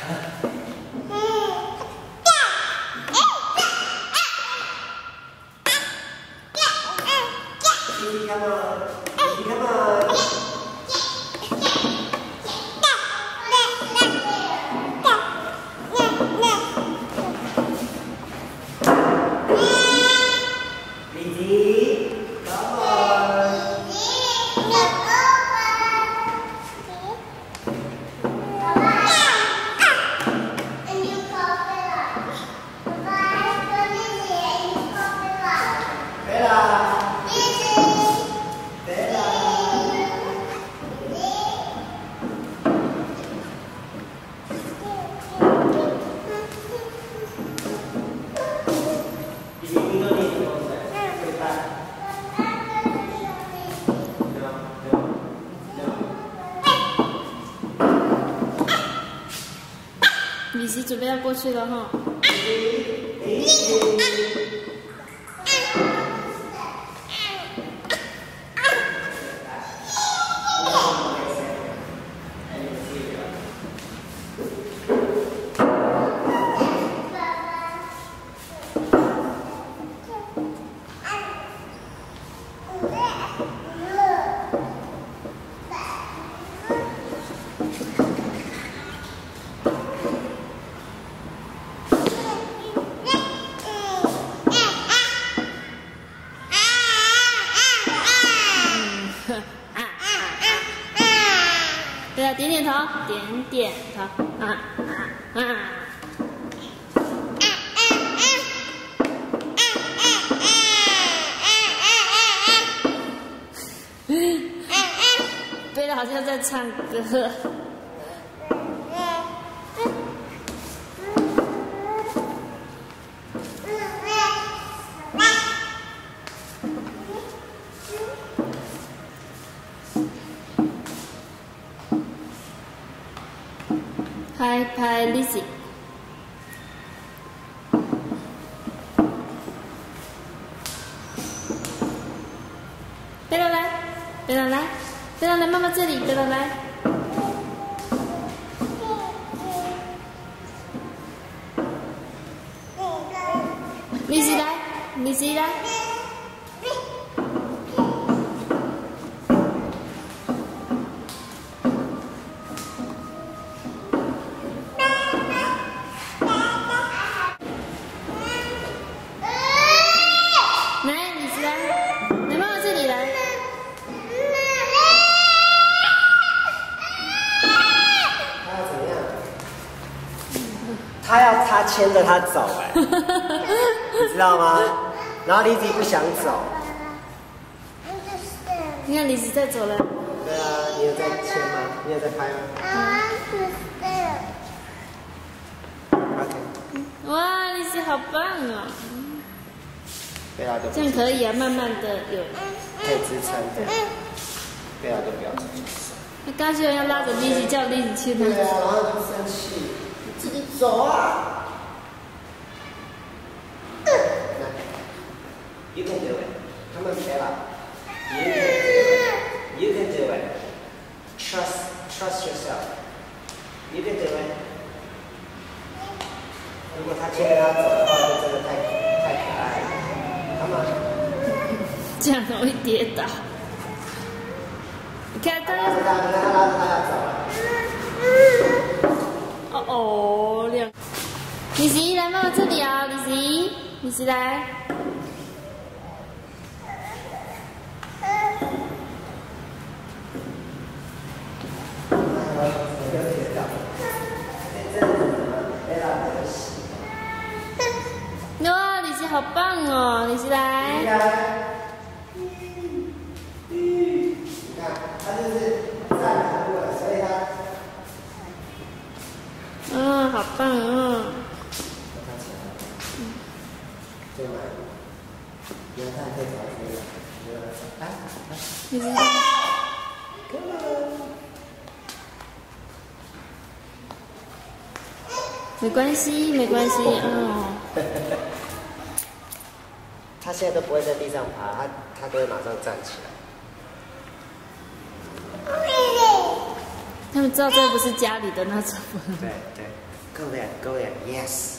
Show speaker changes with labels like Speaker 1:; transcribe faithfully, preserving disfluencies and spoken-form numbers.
Speaker 1: Come on. Come on. Lizzie, come on. Bella.
Speaker 2: 李琦准备要过去了哈。对啊，点点头，点点头，啊啊啊！贝拉好像在唱歌。拍拍 Lizzie， 贝拉来，贝拉来，贝拉来妈妈这里，贝拉来。Lizzie 来 ，Lizzie 来。
Speaker 1: 他要他牵着他走哎，你知道吗？然后 Lizzie 不想走。
Speaker 2: 你看 Lizzie 在走了。
Speaker 1: 对啊，你有在牵吗？你有在拍吗？
Speaker 2: 哇 ，Lizzie 好棒啊！
Speaker 1: 对啊，
Speaker 2: 这样可以啊，慢慢的有
Speaker 1: 可以支撑的。对啊，就不要支撑。
Speaker 2: 他刚居然要拉着 Lizzie 叫 Lizzie 牵他。
Speaker 1: 对啊，然后就生气。自己走啊 ！You can do it. Come on, Bella. You can do it. You can do it. Trust, trust yourself. You can do it. 如果他牵着他走的话，就真的太太可爱了。Come on.
Speaker 2: 这样容易跌倒。你看他，
Speaker 1: 拉着他，你看他拉着他要走了。
Speaker 2: 哦哦，两。Lizzie 来妈妈这里啊 ，Lizzie， Lizzie 来。哇 ，Lizzie 好棒哦 ，Lizzie 来。
Speaker 1: 你看，他就是站住了，所以他。
Speaker 2: 嗯，好棒哦！
Speaker 1: 对吗？你看，可以找谁了？来，
Speaker 2: 你知道？没关系，没关系，哦。
Speaker 1: 他现在都不会在地上爬，他他都会马上站起来。
Speaker 2: 他们知道这不是家里的那种。
Speaker 1: 对对。 Go there, go there. Yes.